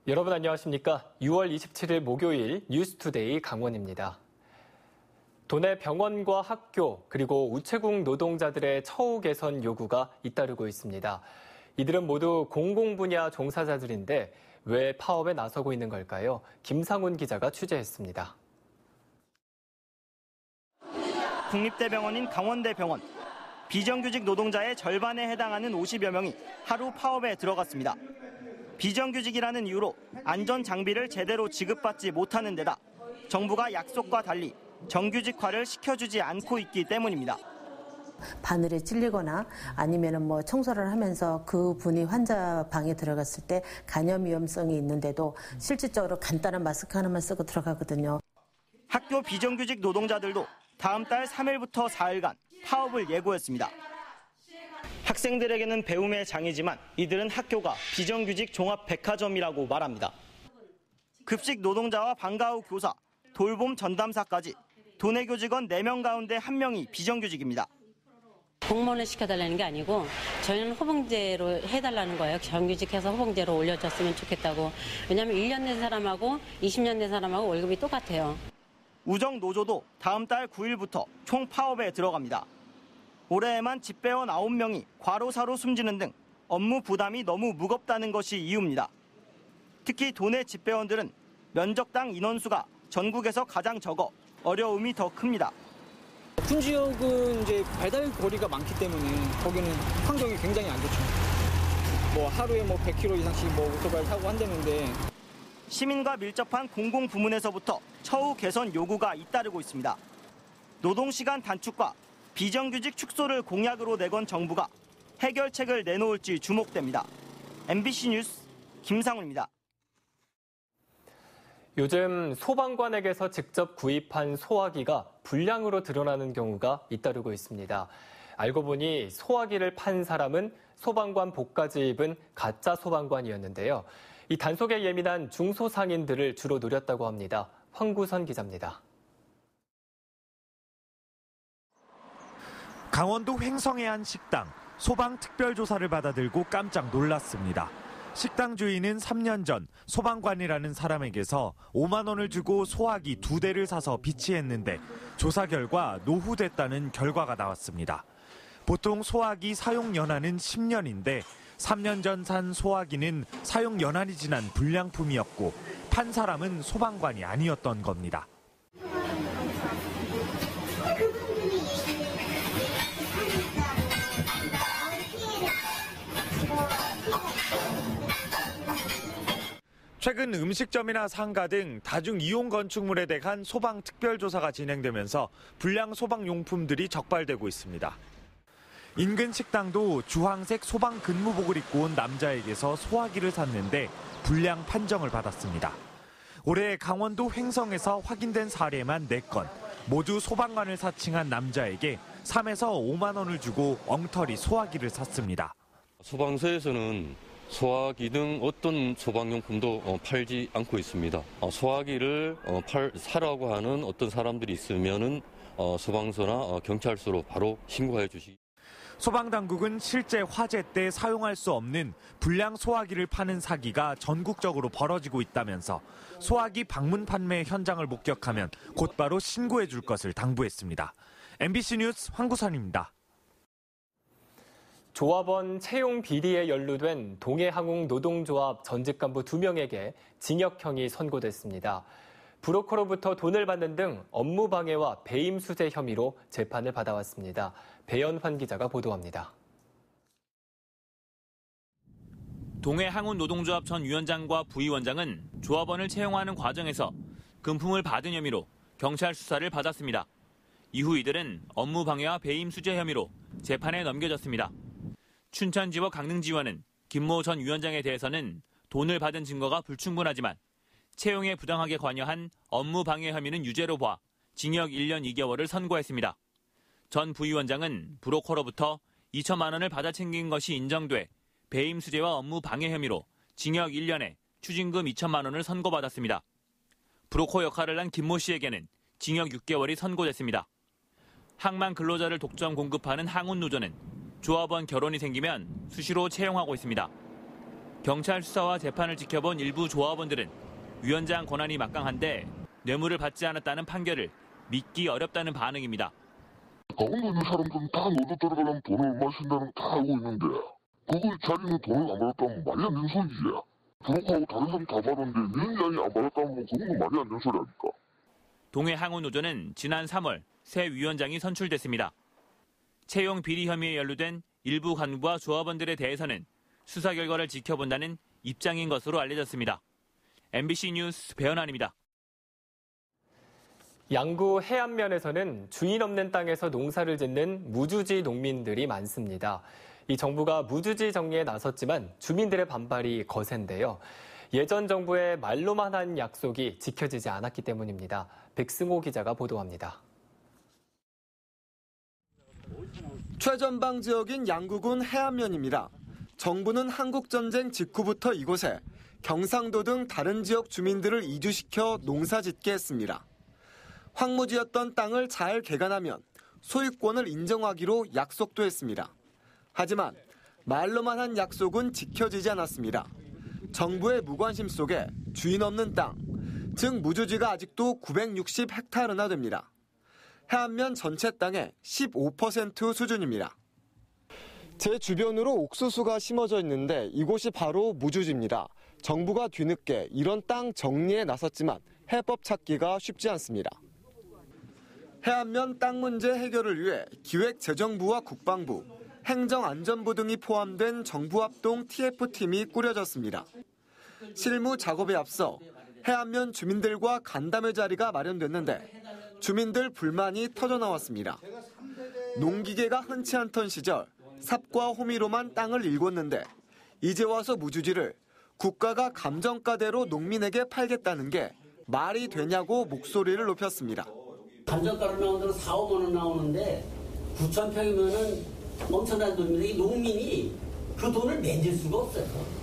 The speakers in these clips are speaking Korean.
여러분 안녕하십니까? 6월 27일 목요일 뉴스투데이 강원입니다. 도내 병원과 학교 그리고 우체국 노동자들의 처우 개선 요구가 잇따르고 있습니다. 이들은 모두 공공분야 종사자들인데 왜 파업에 나서고 있는 걸까요? 김상훈 기자가 취재했습니다. 국립대병원인 강원대병원. 비정규직 노동자의 절반에 해당하는 50여 명이 하루 파업에 들어갔습니다. 비정규직이라는 이유로 안전장비를 제대로 지급받지 못하는 데다 정부가 약속과 달리 정규직화를 시켜주지 않고 있기 때문입니다. 바늘에 찔리거나 아니면 청소를 하면서 그 분이 환자 방에 들어갔을 때 감염 위험성이 있는데도 실질적으로 간단한 마스크 하나만 쓰고 들어가거든요. 학교 비정규직 노동자들도 다음 달 3일부터 4일간 파업을 예고했습니다. 학생들에게는 배움의 장이지만 이들은 학교가 비정규직 종합백화점이라고 말합니다. 급식 노동자와 방과 후 교사, 돌봄 전담사까지 도내 교직원 4명 가운데 1명이 비정규직입니다. 공무원을 시켜달라는 게 아니고 저희는 호봉제로 해달라는 거예요. 정규직해서 호봉제로 올려줬으면 좋겠다고. 왜냐하면 1년 된 사람하고 20년 된 사람하고 월급이 똑같아요. 우정노조도 다음 달 9일부터 총 파업에 들어갑니다. 올해에만 집배원 9명이 과로사로 숨지는 등 업무 부담이 너무 무겁다는 것이 이유입니다. 특히 도내 집배원들은 면적당 인원수가 전국에서 가장 적어 어려움이 더 큽니다. 높은 지역은 이제 배달 거리가 많기 때문에 거기는 환경이 굉장히 안 좋죠. 하루에 100km 이상씩 오토바이 타고 한다는데. 시민과 밀접한 공공부문에서부터 처우 개선 요구가 잇따르고 있습니다. 노동시간 단축과 비정규직 축소를 공약으로 내건 정부가 해결책을 내놓을지 주목됩니다. MBC 뉴스 김상훈입니다. 요즘 소방관에게서 직접 구입한 소화기가 불량으로 드러나는 경우가 잇따르고 있습니다. 알고 보니 소화기를 판 사람은 소방관 복까지 입은 가짜 소방관이었는데요. 이 단속에 예민한 중소상인들을 주로 노렸다고 합니다. 황구선 기자입니다. 강원도 횡성의 한 식당, 소방 특별조사를 받아들고 깜짝 놀랐습니다. 식당 주인은 3년 전 소방관이라는 사람에게서 5만 원을 주고 소화기 2대를 사서 비치했는데 조사 결과 노후됐다는 결과가 나왔습니다. 보통 소화기 사용 연한은 10년인데 3년 전 산 소화기는 사용 연한이 지난 불량품이었고 판 사람은 소방관이 아니었던 겁니다. 최근 음식점이나 상가 등 다중이용 건축물에 대한 소방 특별조사가 진행되면서 불량 소방용품들이 적발되고 있습니다. 인근 식당도 주황색 소방 근무복을 입고 온 남자에게서 소화기를 샀는데 불량 판정을 받았습니다. 올해 강원도 횡성에서 확인된 사례만 4건, 모두 소방관을 사칭한 남자에게 3에서 5만 원을 주고 엉터리 소화기를 샀습니다. 소방서에서는 소화기 등 어떤 소방용품도 팔지 않고 있습니다. 소화기를 사라고 하는 어떤 사람들이 있으면은 소방서나 경찰서로 바로 신고해 주시기. 소방당국은 실제 화재 때 사용할 수 없는 불량 소화기를 파는 사기가 전국적으로 벌어지고 있다면서 소화기 방문 판매 현장을 목격하면 곧바로 신고해 줄 것을 당부했습니다. MBC 뉴스 황구선입니다. 조합원 채용 비리에 연루된 동해항공노동조합 전직 간부 2명에게 징역형이 선고됐습니다. 브로커로부터 돈을 받는 등 업무 방해와 배임 수재 혐의로 재판을 받아왔습니다. 배연환 기자가 보도합니다. 동해항운노동조합 전 위원장과 부위원장은 조합원을 채용하는 과정에서 금품을 받은 혐의로 경찰 수사를 받았습니다. 이후 이들은 업무 방해와 배임 수재 혐의로 재판에 넘겨졌습니다. 춘천지법 강릉지원은 김모 전 위원장에 대해서는 돈을 받은 증거가 불충분하지만 채용에 부당하게 관여한 업무 방해 혐의는 유죄로 봐 징역 1년 2개월을 선고했습니다. 전 부위원장은 브로커로부터 2천만 원을 받아 챙긴 것이 인정돼 배임 수재와 업무 방해 혐의로 징역 1년에 추징금 2천만 원을 선고받았습니다. 브로커 역할을 한 김모 씨에게는 징역 6개월이 선고됐습니다. 항만 근로자를 독점 공급하는 항운노조는 조합원 결혼이 생기면 수시로 채용하고 있습니다. 경찰 수사와 재판을 지켜본 일부 조합원들은 위원장 권한이 막강한데 뇌물을 받지 않았다는 판결을 믿기 어렵다는 반응입니다. 강원도 있는 사람들은 다 노조 들어가려면 돈을 얼마 쓴다는 다 알고 있는데 그걸 자기는 돈을 안 받았다면 말이 안 되는 소리지. 부록하고 다른 사람 다 받았는데 위원장이 안 받았다면 그건 말이 안 되는 소리 아닙니까? 동해 항우노조는 지난 3월 새 위원장이 선출됐습니다. 채용 비리 혐의에 연루된 일부 간부와 조합원들에 대해서는 수사 결과를 지켜본다는 입장인 것으로 알려졌습니다. MBC 뉴스 배현환입니다. 양구 해안면에서는 주인 없는 땅에서 농사를 짓는 무주지 농민들이 많습니다. 이 정부가 무주지 정리에 나섰지만 주민들의 반발이 거센데요. 예전 정부의 말로만 한 약속이 지켜지지 않았기 때문입니다. 백승호 기자가 보도합니다. 최전방 지역인 양구군 해안면입니다. 정부는 한국전쟁 직후부터 이곳에 경상도 등 다른 지역 주민들을 이주시켜 농사짓게 했습니다. 황무지였던 땅을 잘 개간하면 소유권을 인정하기로 약속도 했습니다. 하지만 말로만 한 약속은 지켜지지 않았습니다. 정부의 무관심 속에 주인 없는 땅, 즉 무주지가 아직도 960헥타르나 됩니다. 해안면 전체 땅의 15% 수준입니다. 제 주변으로 옥수수가 심어져 있는데 이곳이 바로 무주지입니다. 정부가 뒤늦게 이런 땅 정리에 나섰지만 해법 찾기가 쉽지 않습니다. 해안면 땅 문제 해결을 위해 기획재정부와 국방부, 행정안전부 등이 포함된 정부합동 TF팀이 꾸려졌습니다. 실무 작업에 앞서 해안면 주민들과 간담회 자리가 마련됐는데 주민들 불만이 터져나왔습니다. 농기계가 흔치 않던 시절 삽과 호미로만 땅을 일궜는데 이제 와서 무주지를 국가가 감정가대로 농민에게 팔겠다는 게 말이 되냐고 목소리를 높였습니다. 감정가로 나오는 데로 4, 5만 원 나오는데 9천 평이면은 엄청난 돈인데 이 농민이 그 돈을 내줄 수가 없어요.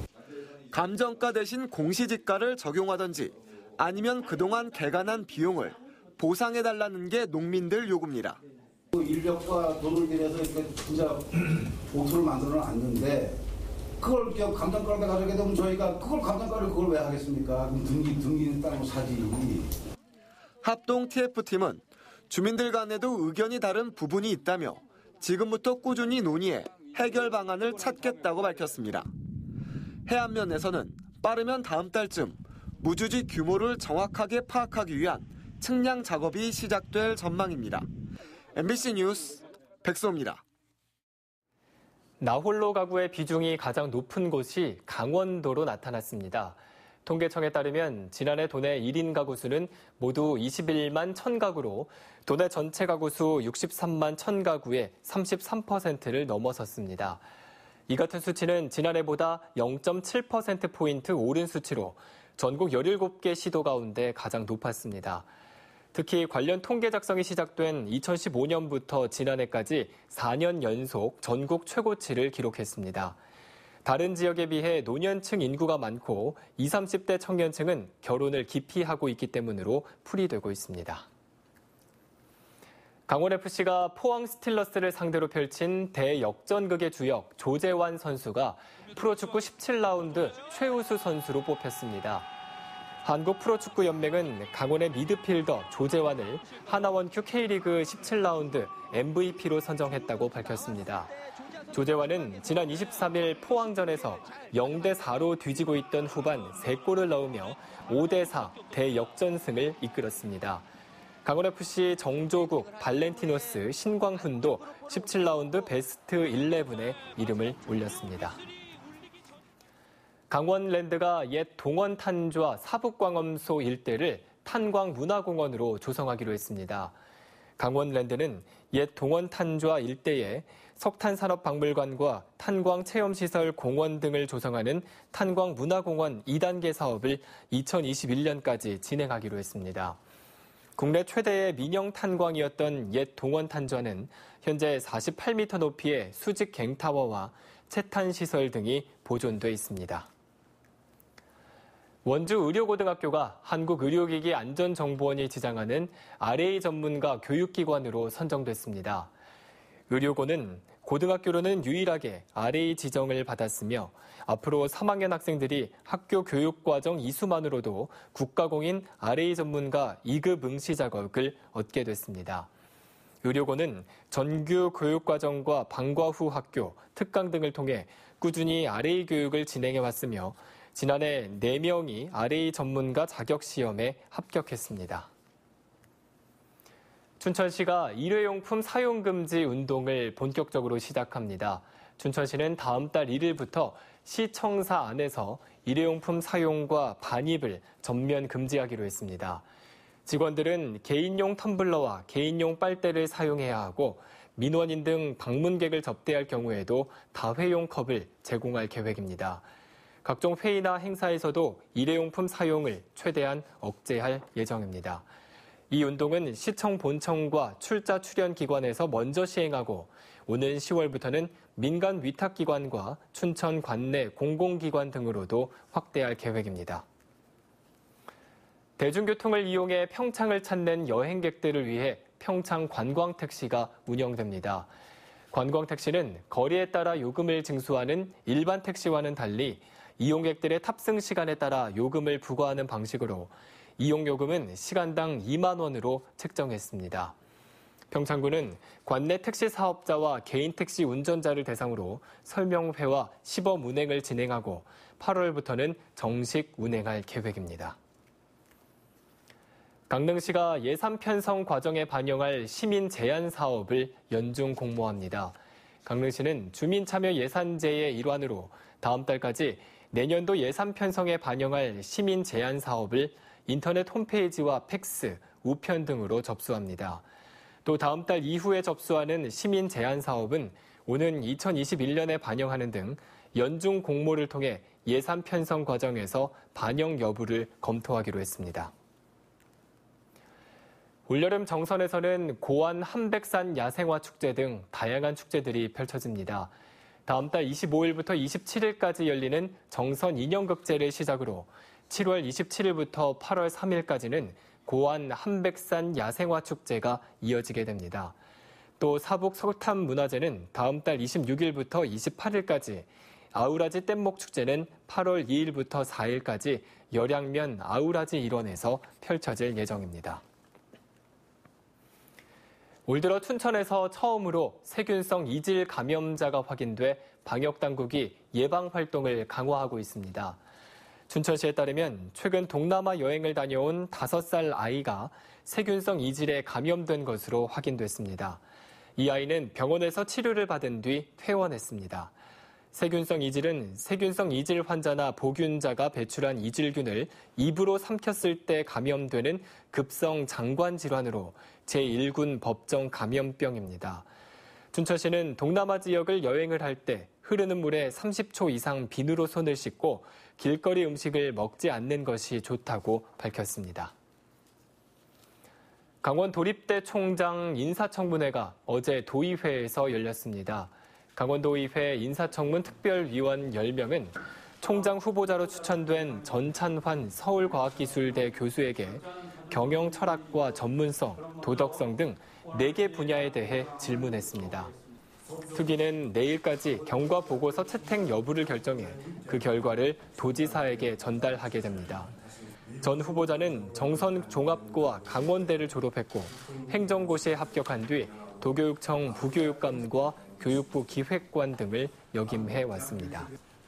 감정가 대신 공시지가를 적용하든지 아니면 그동안 개간한 비용을 보상해달라는 게 농민들 요구입니다. 인력과 돈을 들여서 이렇게 진짜 옥수를 만들어 놨는데 그걸 감정가를 가져가게 되면 저희가 그걸 감정가를 그걸 왜 하겠습니까? 그럼 등기는 따로 사지. 합동 TF팀은 주민들 간에도 의견이 다른 부분이 있다며 지금부터 꾸준히 논의해 해결 방안을 찾겠다고 밝혔습니다. 해안면에서는 빠르면 다음 달쯤 무주지 규모를 정확하게 파악하기 위한 측량 작업이 시작될 전망입니다. MBC 뉴스 백소입니다. 나홀로 가구의 비중이 가장 높은 곳이 강원도로 나타났습니다. 통계청에 따르면 지난해 도내 1인 가구 수는 모두 21만 1000가구로 도내 전체 가구 수 63만 1000가구의 33%를 넘어섰습니다. 이 같은 수치는 지난해보다 0.7%포인트 오른 수치로 전국 17개 시도 가운데 가장 높았습니다. 특히 관련 통계 작성이 시작된 2015년부터 지난해까지 4년 연속 전국 최고치를 기록했습니다. 다른 지역에 비해 노년층 인구가 많고 20, 30대 청년층은 결혼을 기피하고 있기 때문으로 풀이되고 있습니다. 강원FC가 포항 스틸러스를 상대로 펼친 대역전극의 주역 조재환 선수가 프로축구 17라운드 최우수 선수로 뽑혔습니다. 한국프로축구연맹은 강원의 미드필더 조재환을 하나원큐 K리그 17라운드 MVP로 선정했다고 밝혔습니다. 조재환은 지난 23일 포항전에서 0대4로 뒤지고 있던 후반 3골을 넣으며 5대4 대역전승을 이끌었습니다. 강원FC 정조국, 발렌티노스, 신광훈도 17라운드 베스트 11에 이름을 올렸습니다. 강원랜드가 옛 동원 탄좌 사북광엄소 일대를 탄광문화공원으로 조성하기로 했습니다. 강원랜드는 옛 동원 탄좌 일대에 석탄산업박물관과 탄광체험시설 공원 등을 조성하는 탄광문화공원 2단계 사업을 2021년까지 진행하기로 했습니다. 국내 최대의 민영 탄광이었던 옛 동원 탄좌는 현재 48m 높이의 수직 갱타워와 채탄시설 등이 보존돼 있습니다. 원주 의료고등학교가 한국의료기기안전정보원이 지정하는 RA 전문가 교육기관으로 선정됐습니다. 의료고는 고등학교로는 유일하게 RA 지정을 받았으며 앞으로 3학년 학생들이 학교 교육과정 이수만으로도 국가공인 RA 전문가 2급 응시 자격을 얻게 됐습니다. 의료고는 전교 교육과정과 방과 후 학교, 특강 등을 통해 꾸준히 RA 교육을 진행해왔으며 지난해 4명이 RA 전문가 자격시험에 합격했습니다. 춘천시가 일회용품 사용금지 운동을 본격적으로 시작합니다. 춘천시는 다음 달 1일부터 시청사 안에서 일회용품 사용과 반입을 전면 금지하기로 했습니다. 직원들은 개인용 텀블러와 개인용 빨대를 사용해야 하고 민원인 등 방문객을 접대할 경우에도 다회용 컵을 제공할 계획입니다. 각종 회의나 행사에서도 일회용품 사용을 최대한 억제할 예정입니다. 이 운동은 시청 본청과 출자 출연 기관에서 먼저 시행하고 오는 10월부터는 민간 위탁기관과 춘천 관내 공공기관 등으로도 확대할 계획입니다. 대중교통을 이용해 평창을 찾는 여행객들을 위해 평창 관광택시가 운영됩니다. 관광택시는 거리에 따라 요금을 징수하는 일반 택시와는 달리 이용객들의 탑승 시간에 따라 요금을 부과하는 방식으로 이용요금은 시간당 2만 원으로 책정했습니다. 평창구는 관내 택시 사업자와 개인 택시 운전자를 대상으로 설명회와 시범 운행을 진행하고 8월부터는 정식 운행할 계획입니다. 강릉시가 예산 편성 과정에 반영할 시민 제안 사업을 연중 공모합니다. 강릉시는 주민참여 예산제의 일환으로 다음 달까지 내년도 예산 편성에 반영할 시민 제안 사업을 인터넷 홈페이지와 팩스, 우편 등으로 접수합니다. 또 다음 달 이후에 접수하는 시민 제안 사업은 오는 2021년에 반영하는 등 연중 공모를 통해 예산 편성 과정에서 반영 여부를 검토하기로 했습니다. 올여름 정선에서는 고안 한백산 야생화 축제 등 다양한 축제들이 펼쳐집니다. 다음 달 25일부터 27일까지 열리는 정선 인형극제를 시작으로 7월 27일부터 8월 3일까지는 고안 한백산 야생화 축제가 이어지게 됩니다. 또 사북 석탄문화제는 다음 달 26일부터 28일까지, 아우라지 뗏목 축제는 8월 2일부터 4일까지 열양면 아우라지 일원에서 펼쳐질 예정입니다. 올 들어 춘천에서 처음으로 세균성 이질 감염자가 확인돼 방역당국이 예방활동을 강화하고 있습니다. 춘천시에 따르면 최근 동남아 여행을 다녀온 5살 아이가 세균성 이질에 감염된 것으로 확인됐습니다. 이 아이는 병원에서 치료를 받은 뒤 퇴원했습니다. 세균성 이질은 세균성 이질 환자나 보균자가 배출한 이질균을 입으로 삼켰을 때 감염되는 급성 장관 질환으로 제1군 법정 감염병입니다. 춘천시는 동남아 지역을 여행을 할 때 흐르는 물에 30초 이상 비누로 손을 씻고 길거리 음식을 먹지 않는 것이 좋다고 밝혔습니다. 강원 도립대 총장 인사청문회가 어제 도의회에서 열렸습니다. 강원도의회 인사청문 특별위원 10명은 총장 후보자로 추천된 전찬환 서울과학기술대 교수에게 경영 철학과 전문성, 도덕성 등 4개 분야에 대해 질문했습니다. 특위는 내일까지 경과 보고서 채택 여부를 결정해 그 결과를 도지사에게 전달하게 됩니다. 전 후보자는 정선 종합고와 강원대를 졸업했고 행정고시에 합격한 뒤 도교육청 부교육감과 교육부 기획관 등을 역임해 왔습니다.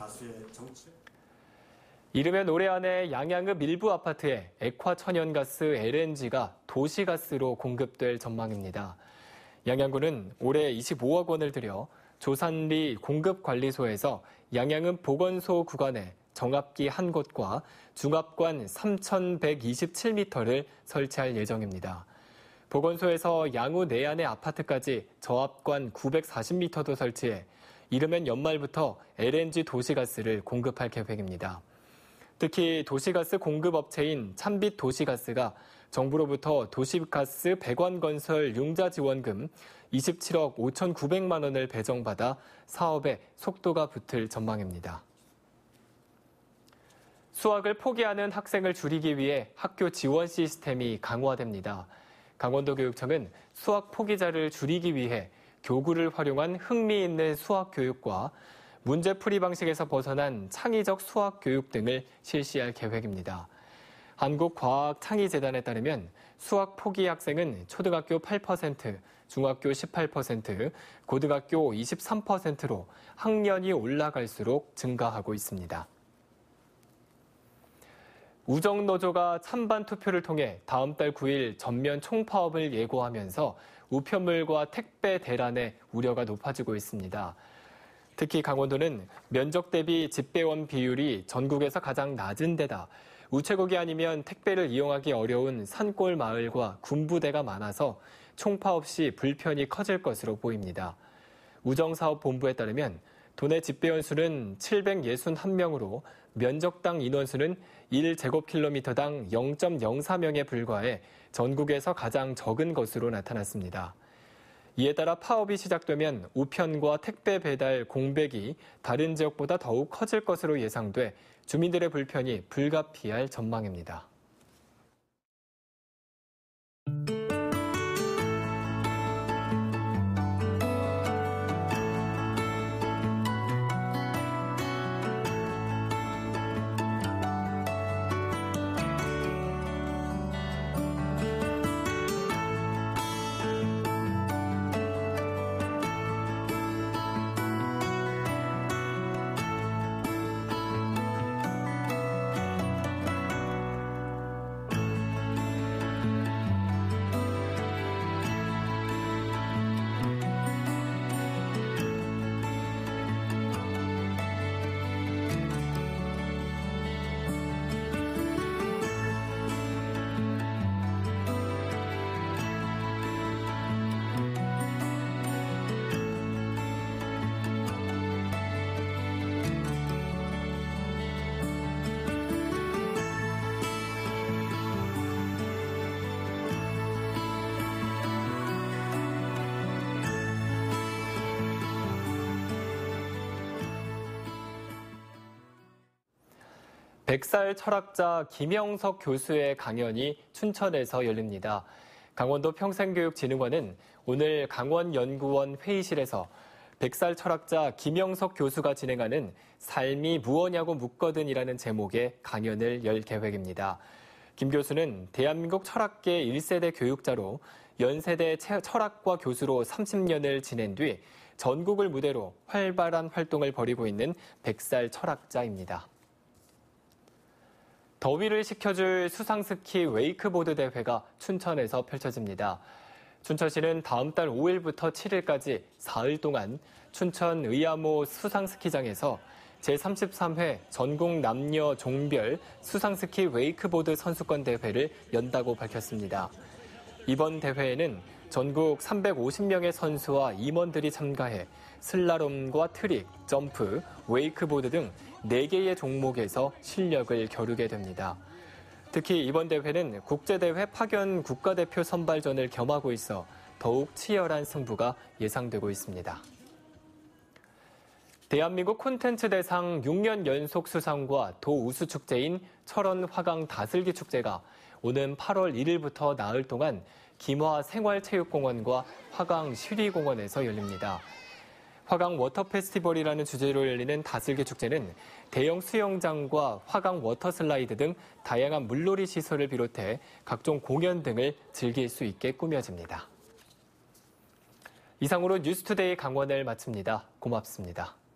이르면 올해 안에 양양읍 일부 아파트에 액화천연가스 LNG가 도시가스로 공급될 전망입니다. 양양구는 올해 25억 원을 들여 조산리 공급관리소에서 양양읍 보건소 구간에 정압기 한 곳과 중압관 3,127m를 설치할 예정입니다. 보건소에서 양우 내안의 아파트까지 저압관 940m도 설치해 이르면 연말부터 LNG 도시가스를 공급할 계획입니다. 특히 도시가스 공급업체인 찬빛 도시가스가 정부로부터 도시가스 배관건설 융자지원금 27억 5,900만 원을 배정받아 사업에 속도가 붙을 전망입니다. 수학을 포기하는 학생을 줄이기 위해 학교 지원 시스템이 강화됩니다. 강원도교육청은 수학 포기자를 줄이기 위해 교구를 활용한 흥미있는 수학 교육과 문제풀이 방식에서 벗어난 창의적 수학 교육 등을 실시할 계획입니다. 한국과학창의재단에 따르면 수학 포기 학생은 초등학교 8%, 중학교 18%, 고등학교 23%로 학년이 올라갈수록 증가하고 있습니다. 우정노조가 찬반 투표를 통해 다음 달 9일 전면 총파업을 예고하면서 우편물과 택배 대란의 우려가 높아지고 있습니다. 특히 강원도는 면적 대비 집배원 비율이 전국에서 가장 낮은 데다 우체국이 아니면 택배를 이용하기 어려운 산골 마을과 군부대가 많아서 총파업 시 불편이 커질 것으로 보입니다. 우정사업본부에 따르면 도내 집배원 수는 761명으로 면적당 인원수는 1제곱킬로미터당 0.04명에 불과해 전국에서 가장 적은 것으로 나타났습니다. 이에 따라 파업이 시작되면 우편과 택배 배달 공백이 다른 지역보다 더욱 커질 것으로 예상돼 주민들의 불편이 불가피할 전망입니다. 백살 철학자 김영석 교수의 강연이 춘천에서 열립니다. 강원도 평생교육진흥원은 오늘 강원연구원 회의실에서 백살 철학자 김영석 교수가 진행하는 삶이 무엇냐고 묻거든이라는 제목의 강연을 열 계획입니다. 김 교수는 대한민국 철학계 1세대 교육자로 연세대 철학과 교수로 30년을 지낸 뒤 전국을 무대로 활발한 활동을 벌이고 있는 백살 철학자입니다. 더위를 식혀줄 수상스키 웨이크보드 대회가 춘천에서 펼쳐집니다. 춘천시는 다음 달 5일부터 7일까지 사흘 동안 춘천 의암호 수상스키장에서 제33회 전국 남녀 종별 수상스키 웨이크보드 선수권 대회를 연다고 밝혔습니다. 이번 대회에는 전국 350명의 선수와 임원들이 참가해 슬라롬과 트릭, 점프, 웨이크보드 등 4개의 종목에서 실력을 겨루게 됩니다. 특히 이번 대회는 국제대회 파견 국가대표 선발전을 겸하고 있어 더욱 치열한 승부가 예상되고 있습니다. 대한민국 콘텐츠 대상 6년 연속 수상과 도우수축제인 철원 화강 다슬기 축제가 오는 8월 1일부터 나흘 동안 김화 생활체육공원과 화강 시리공원에서 열립니다. 화강 워터 페스티벌이라는 주제로 열리는 다슬기 축제는 대형 수영장과 화강 워터 슬라이드 등 다양한 물놀이 시설을 비롯해 각종 공연 등을 즐길 수 있게 꾸며집니다. 이상으로 뉴스투데이 강원을 마칩니다. 고맙습니다.